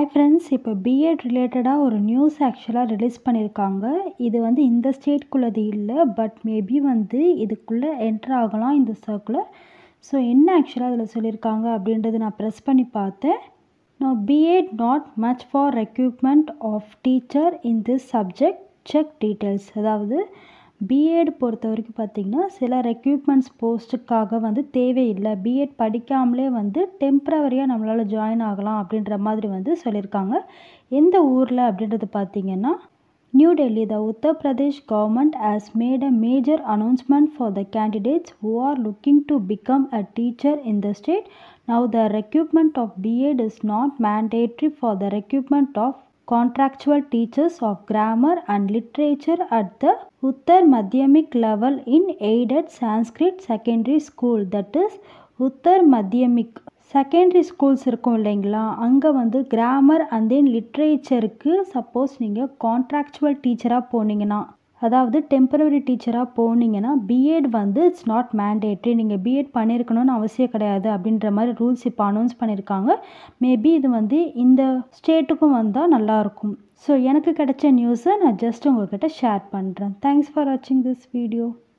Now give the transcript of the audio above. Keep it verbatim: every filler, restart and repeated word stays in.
Hi friends, இப்போ BEd ரிலேட்டடாக ஒரு நியூஸ் ஆக்சுவலாக ரிலீஸ் பண்ணியிருக்காங்க. இது வந்து இந்த ஸ்டேட்குள்ளது இல்லை, பட் மேபி வந்து இதுக்குள்ளே என்ட்ரு ஆகலாம் இந்த சர்க்குலர். ஸோ என்ன ஆக்சுவலாக அதில் சொல்லியிருக்காங்க அப்படின்றது நான் ப்ரெஸ் பண்ணி பார்த்தேன். நான் BEd not much for recruitment of teacher in this subject, check details. அதாவது பிஎட் பொறுத்த வரைக்கும் பார்த்திங்கன்னா சில ரெக்ரூட்மெண்ட்ஸ் போஸ்ட்டுக்காக வந்து தேவையில்லை, பிஎட் படிக்காமலே வந்து டெம்ப்ரவரியாக நம்மளால் ஜாயின் ஆகலாம் அப்படின்ற மாதிரி வந்து சொல்லியிருக்காங்க. எந்த ஊரில் அப்படின்றது பார்த்திங்கன்னா New Delhi. The Uttar Pradesh government has made a major announcement for the candidates who are looking to become a teacher in the state. Now the recruitment of BEd is not mandatory for the recruitment of contractual teachers of grammar and literature at the Uttar Madhyamik level in aided Sanskrit secondary school, that is Uttar Madhyamik secondary schools இருக்கும் இல்லைங்களா, அங்கே வந்து grammar and then லிட்ரேச்சருக்கு suppose நீங்கள் contractual டீச்சராக போனீங்கன்னா, அதாவது temporary டீச்சராக போனீங்கன்னா பிஎட் வந்து இட்ஸ் நாட் மேண்டேட்ரி, நீங்கள் பிஎட் பண்ணியிருக்கணும்னு அவசியம் கிடையாது அப்படின்ற மாதிரி ரூல்ஸ் இப்போ அனௌன்ஸ் பண்ணியிருக்காங்க. மேபி இது வந்து இந்த ஸ்டேட்டுக்கும் வந்தால் நல்லாயிருக்கும். ஸோ எனக்கு கிடைச்ச நியூஸை நான் ஜஸ்ட் உங்கள்கிட்ட ஷேர் பண்ணுறேன். தேங்க்ஸ் ஃபார் வாட்சிங் திஸ் வீடியோ.